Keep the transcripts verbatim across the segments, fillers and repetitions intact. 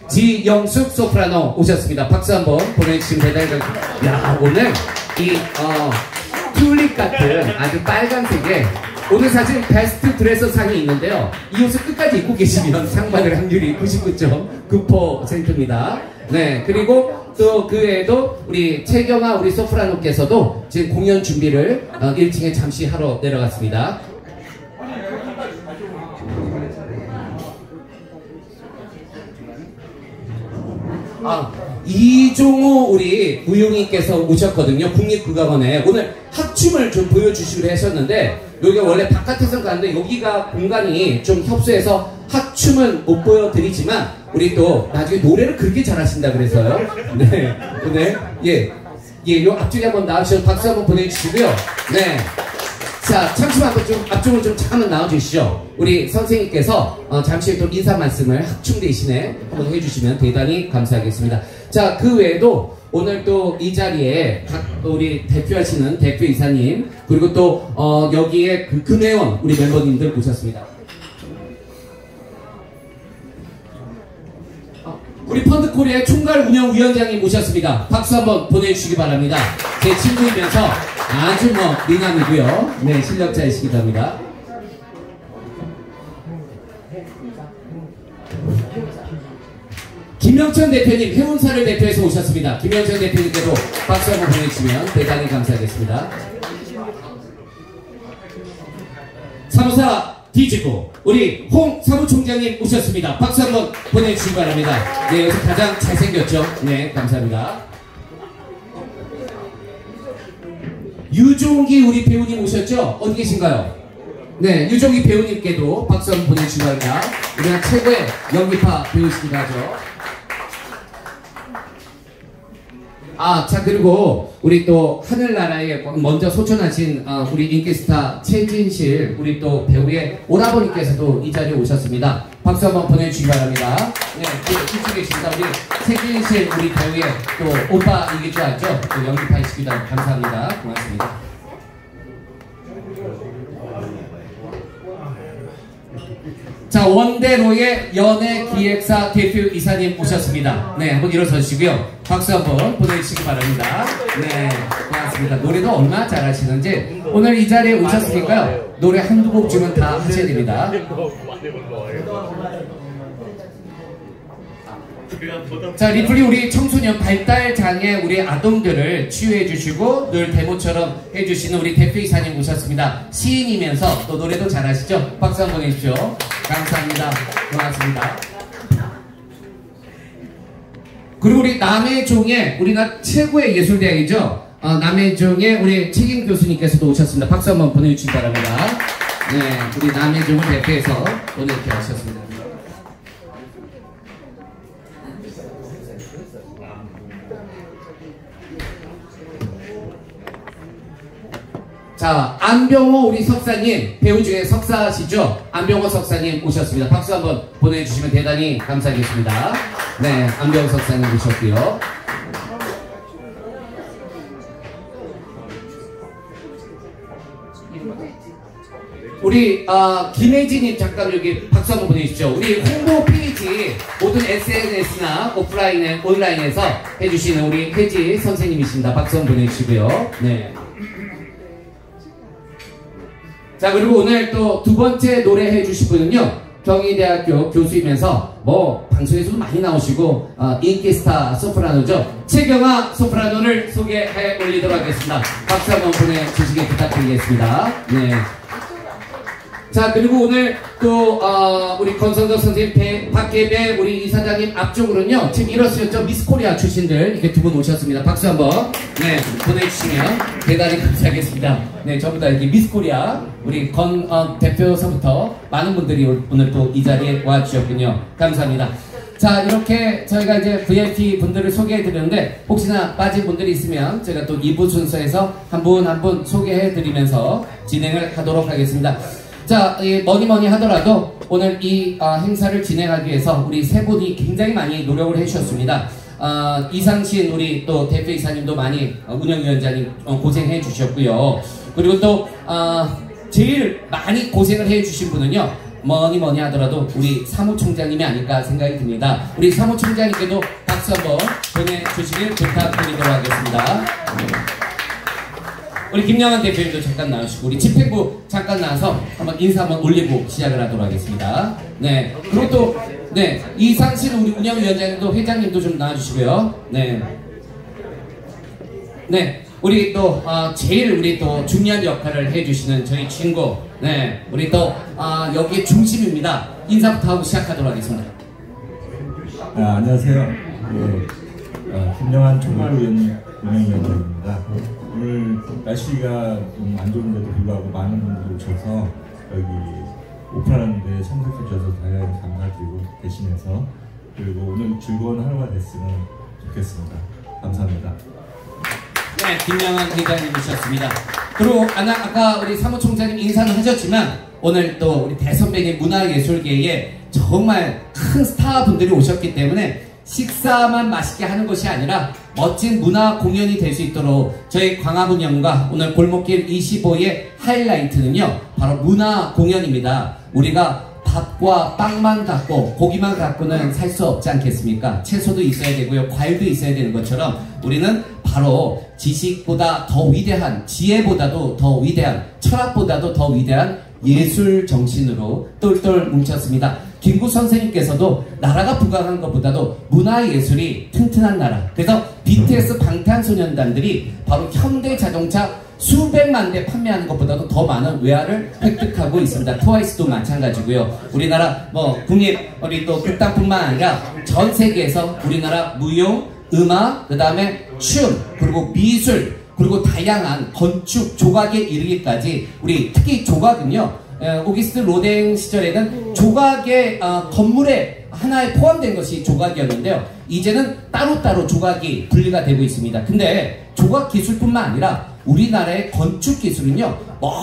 지영숙 소프라노 오셨습니다. 박수 한번 보내주시면 대단히 감사합니다. 야, 오늘 이 어, 튤립 같은 아주 빨간색의 오늘 사실 베스트 드레서 상이 있는데요. 이 옷을 끝까지 입고 계시면 상 받을 확률이 구십구 점 구 퍼센트입니다. 네, 그리고 또 그 외에도 우리 최경아 우리 소프라노께서도 지금 공연 준비를 어, 일 층에 잠시 하러 내려갔습니다. 아, 이종호 우리 무용인께서 오셨거든요. 국립국악원에 오늘 합춤을 좀 보여주시기로 하셨는데 여기가 원래 바깥에서 가는데 여기가 공간이 좀 협소해서 합춤은 못 보여드리지만 우리 또 나중에 노래를 그렇게 잘하신다 그래서요. 네, 오늘 예, 예, 요 앞쪽에 한번 나와주셔서 박수 한번 보내주시고요. 네. 자, 잠시만 한번 좀 앞쪽으로 좀 잠깐만 나와주시죠. 우리 선생님께서 어, 잠시 또 인사 말씀을 합춤 대신에 한번 해주시면 대단히 감사하겠습니다. 자, 그 외에도 오늘 또 이 자리에 각 우리 대표하시는 대표이사님 그리고 또 어, 여기에 그 금혜원 우리 멤버님들 오셨습니다. 어, 우리 펀드코리아의 총괄 운영위원장님 오셨습니다. 박수 한번 보내주시기 바랍니다. 제 친구이면서 아주 뭐 미남이고요. 네, 실력자이시기도 합니다. 김영천 대표님, 해운사를 대표해서 오셨습니다. 김영천 대표님께도 박수 한번 보내주시면 대단히 감사하겠습니다. 사무사 뒤집고 우리 홍 사무총장님 오셨습니다. 박수 한번 보내주시기 바랍니다. 네, 여기서 가장 잘생겼죠? 네, 감사합니다. 유종기 우리 배우님 오셨죠? 어디 계신가요? 네, 유종기 배우님께도 박수 한번 보내주시기 바랍니다. 우리가 최고의 연기파 배우시기도 하죠. 아, 자, 그리고 우리 또 하늘나라에 먼저 소천하신 어, 우리 인기스타 최진실 우리 또 배우의 오라버니께서도 이 자리에 오셨습니다. 박수 한번 보내주시기 바랍니다. 네, 이쪽에 계십니다. 우리 최진실 우리 배우의 또 오빠이기도 하죠. 또 연기파이시기도 하고 감사합니다. 고맙습니다. 자, 원대로의 연예기획사 대표이사님 오셨습니다. 네, 한번 일어서시고요. 박수 한번 보내주시기 바랍니다. 네, 고맙습니다. 노래도 얼마나 잘하시는지 오늘 이 자리에 오셨으니까요. 노래 한두 곡 주면 다 하셔야 됩니다. 자, 리플리 우리 청소년 발달장애 우리 아동들을 치유해 주시고 늘 데모처럼 해주시는 우리 대표이사님 오셨습니다. 시인이면서 또 노래도 잘하시죠? 박수 한번 해주십시오. 감사합니다. 고맙습니다. 그리고 우리 남해종의 우리가 최고의 예술대학이죠. 어, 남해종의 우리 책임 교수님께서도 오셨습니다. 박수 한번 보내주시기 바랍니다. 네, 우리 남해종을 대표해서 오늘 이렇게 하셨습니다. 자, 안병호 우리 석사님, 배우 중에 석사시죠? 안병호 석사님 오셨습니다. 박수 한번 보내주시면 대단히 감사하겠습니다. 네, 안병호 석사님 오셨고요. 우리 어, 김혜진님 잠깐 여기 박수 한번 보내주십시오. 우리 홍보 페이지 모든 에스엔에스나 오프라인에 온라인에서 해주시는 우리 혜지 선생님이십니다. 박수 한번 보내주시고요. 네. 자, 그리고 오늘 또 두 번째 노래 해주실 분은요, 경희대학교 교수이면서 뭐 방송에서도 많이 나오시고 어, 인기스타 소프라노죠. 최경아 소프라노를 소개해 올리도록 하겠습니다. 박수 한번 보내주시기 부탁드리겠습니다. 네. 자, 그리고 오늘 또 어, 우리 권성덕 선생님, 배, 박계배 우리 이사장님 앞쪽으로는요, 지금 이렇습니다. 미스코리아 출신들 이렇게 두 분 오셨습니다. 박수 한번 네 보내주시면 대단히 감사하겠습니다. 네, 전부 다 이렇게 미스코리아 우리 권 어, 대표서부터 많은 분들이 오늘 또 이 자리에 와주셨군요. 감사합니다. 자, 이렇게 저희가 이제 브이아이피 분들을 소개해드렸는데 혹시나 빠진 분들이 있으면 제가 또 이 부 순서에서 한 분 한 분 소개해드리면서 진행을 하도록 하겠습니다. 자, 뭐니 뭐니 하더라도 오늘 이 어, 행사를 진행하기 위해서 우리 세 분이 굉장히 많이 노력을 해주셨습니다. 어, 이상신 우리 또 대표이사님도 많이 어, 운영위원장님 어, 고생해 주셨고요. 그리고 또 어, 제일 많이 고생을 해 주신 분은요, 뭐니 뭐니 하더라도 우리 사무총장님이 아닐까 생각이 듭니다. 우리 사무총장님께도 박수 한번 보내주시길 부탁드리도록 하겠습니다. 우리 김영환 대표님도 잠깐 나오시고 우리 집행부 잠깐 나와서 한번 인사 한번 올리고 시작을 하도록 하겠습니다. 네, 그리고 또 네, 이상신 우리 운영위원장님도 회장님도 좀 나와주시고요. 네, 네, 우리 또 어, 제일 우리 또 중요한 역할을 해주시는 저희 친구, 네, 우리 또 어, 여기의 중심입니다. 인사부터 하고 시작하도록 하겠습니다. 아, 안녕하세요. 예, 어, 김영환 총괄위원 운영위원장입니다. 오늘 날씨가 좀 안 좋은데도 불구하고 많은 분들이 오셔서 여기 오픈하는 데 참석해 주셔서 다양히 감사드리고 계시면서 그리고 오늘 즐거운 하루가 됐으면 좋겠습니다. 감사합니다. 네, 김영환 회장님이셨습니다. 그리고 아까 우리 사무총장님 인사는 하셨지만 오늘 또 우리 대선배님 문화예술계에 정말 큰 스타분들이 오셨기 때문에 식사만 맛있게 하는 것이 아니라 멋진 문화 공연이 될 수 있도록 저희 광화문역과 오늘 골목길 이십오의 하이라이트는요 바로 문화 공연입니다. 우리가 밥과 빵만 갖고 고기만 갖고는 살 수 없지 않겠습니까? 채소도 있어야 되고요, 과일도 있어야 되는 것처럼 우리는 바로 지식보다 더 위대한, 지혜보다도 더 위대한, 철학보다도 더 위대한 예술 정신으로 똘똘 뭉쳤습니다. 김구 선생님께서도 나라가 부강한 것보다도 문화예술이 튼튼한 나라, 그래서 비티에스 방탄소년단들이 바로 현대자동차 수백만 대 판매하는 것보다도 더 많은 외화를 획득하고 있습니다. 트와이스도 마찬가지고요. 우리나라 뭐 국립 우리 또 극단뿐만 아니라 전 세계에서 우리나라 무용, 음악, 그 다음에 춤, 그리고 미술, 그리고 다양한 건축, 조각에 이르기까지 우리 특히 조각은요 에, 오기스트 로댕 시절에는 조각의 어, 건물에 하나에 포함된 것이 조각이었는데요. 이제는 따로따로 조각이 분리가 되고 있습니다. 근데 조각 기술뿐만 아니라 우리나라의 건축 기술은요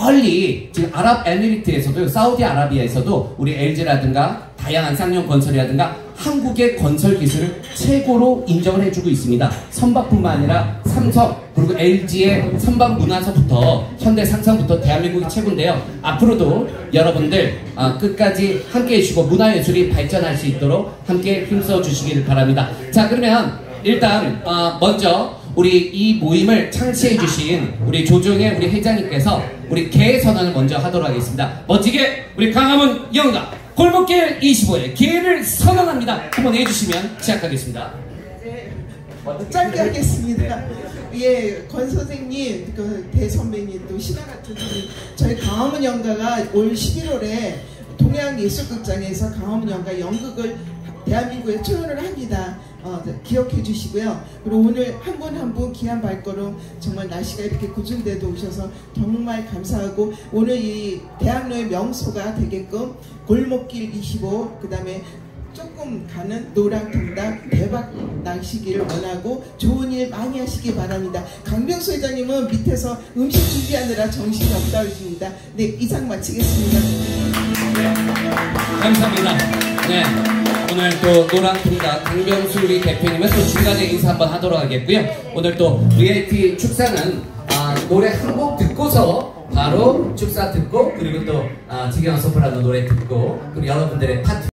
멀리 지금 아랍에미리트에서도 사우디아라비아에서도 우리 엘지라든가 다양한 쌍용 건설이라든가 한국의 건설 기술을 최고로 인정을 해주고 있습니다. 선박뿐만 아니라 삼성 그리고 엘지의 선박 문화서부터 현대 상상부터 대한민국이 최고인데요. 앞으로도 여러분들 어, 끝까지 함께 해주시고 문화예술이 발전할 수 있도록 함께 힘써 주시길 바랍니다. 자, 그러면 일단 어, 먼저 우리 이 모임을 창시해 주신 우리 조종의 우리 회장님께서 우리 개 선언을 먼저 하도록 하겠습니다. 멋지게 우리 강화문 영가 골목길 이십오에 개를 선언합니다. 한번 해주시면 시작하겠습니다. 네, 짧게 하겠습니다. 예, 권 선생님, 그 대선배님 또 신화 같은 분이 저희 강화문 연가가 올 십일월에 동양예술극장에서 강화문 연가 연극을 대한민국에 초연을 합니다. 어, 기억해 주시고요. 그리고 오늘 한 분 한 분 귀한 발걸음 정말 날씨가 이렇게 궂은데도 오셔서 정말 감사하고 오늘 이 대학로의 명소가 되게끔 골목길 이십오 그 다음에 조금 가는 노랑통닭 대박 나시기를 원하고 좋은 일 많이 하시기 바랍니다. 강병수 회장님은 밑에서 음식 준비하느라 정신이 없다 하십니다. 네, 이상 마치겠습니다. 네, 감사합니다. 네, 오늘 또 노랑통닭 강병수 우리 대표님은 또 중간에 인사 한번 하도록 하겠고요. 오늘 또 브이아이피 축사는 아, 노래 한 곡 듣고서 바로 축사 듣고 그리고 또 아, 지경한 소프라노 노래 듣고 그리고 여러분들의 파트